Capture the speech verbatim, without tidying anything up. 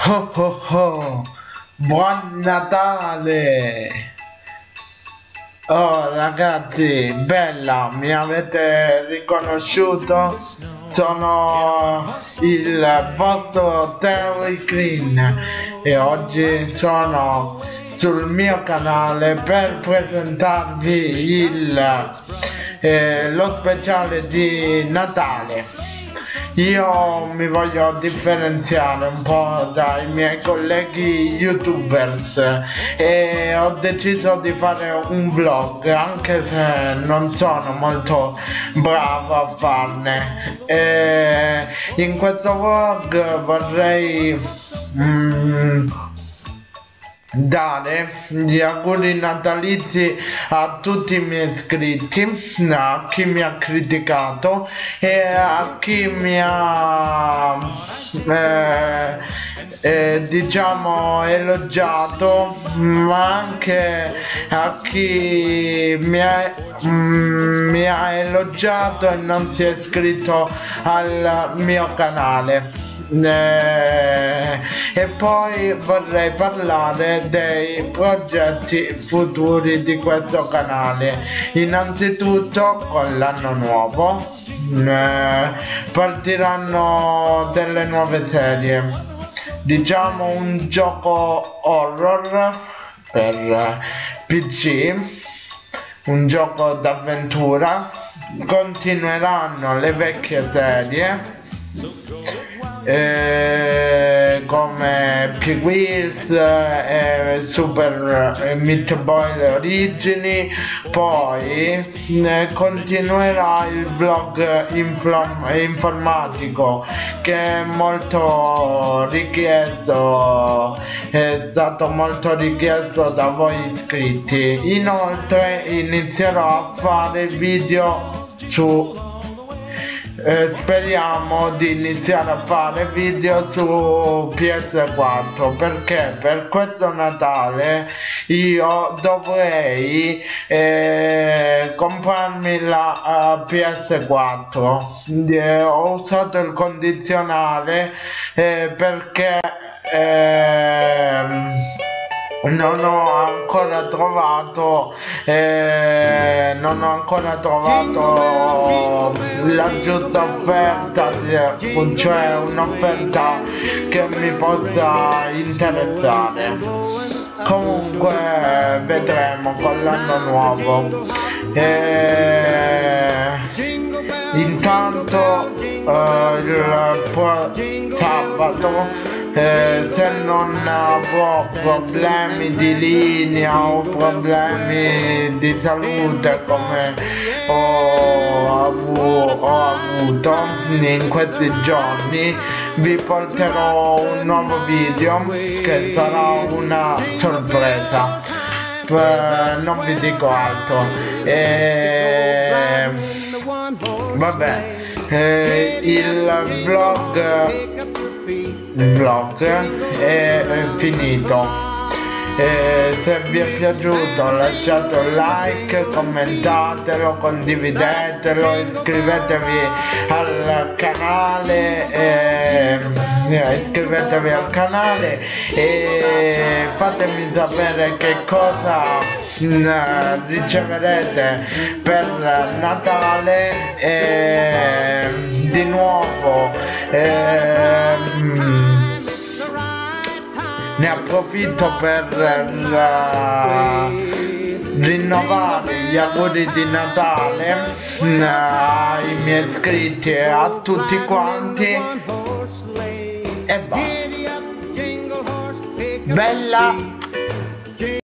Oh oh oh, buon Natale! Oh ragazzi, bella, mi avete riconosciuto? Sono il vostro Terry Green e oggi sono sul mio canale per presentarvi il, eh, lo speciale di Natale. Io mi voglio differenziare un po' dai miei colleghi youtubers e ho deciso di fare un vlog, anche se non sono molto bravo a farne. E in questo vlog vorrei mm, dare gli auguri natalizi a tutti i miei iscritti, a chi mi ha criticato e a chi mi ha eh, eh, diciamo elogiato, ma anche a chi mi ha, mm, mi ha elogiato e non si è iscritto al mio canale. Eh, e poi vorrei parlare dei progetti futuri di questo canale. Innanzitutto con l'anno nuovo eh, partiranno delle nuove serie, diciamo un gioco horror per P C, un gioco d'avventura. Continueranno le vecchie serie Eh, come P-Wheels, eh, Super eh, Meat Boy Origini. Poi eh, continuerà il vlog informatico, che è molto richiesto, è stato molto richiesto da voi iscritti. Inoltre inizierò a fare video su Eh, speriamo di iniziare a fare video su P S quattro, perché per questo Natale io dovrei eh, comprarmi la uh, P S quattro. Eh, ho usato il condizionale eh, perché ehm, non ho ancora trovato eh, non ho ancora trovato la giusta offerta, cioè un'offerta che mi possa interessare. Comunque vedremo con l'anno nuovo. Eh, intanto eh, il sabato, Eh, se non avrò problemi di linea o problemi di salute come ho, avu ho avuto in questi giorni, vi porterò un nuovo video che sarà una sorpresa. P non vi dico altro. E vabbè, eh, il vlog il vlog è, è finito. E se vi è piaciuto lasciate un like, commentatelo, condividetelo, iscrivetevi al canale e, iscrivetevi al canale e fatemi sapere che cosa riceverete per Natale. E di nuovo ehm, ne approfitto per uh, rinnovare gli auguri di Natale uh, ai miei iscritti e a tutti quanti e basta. Bella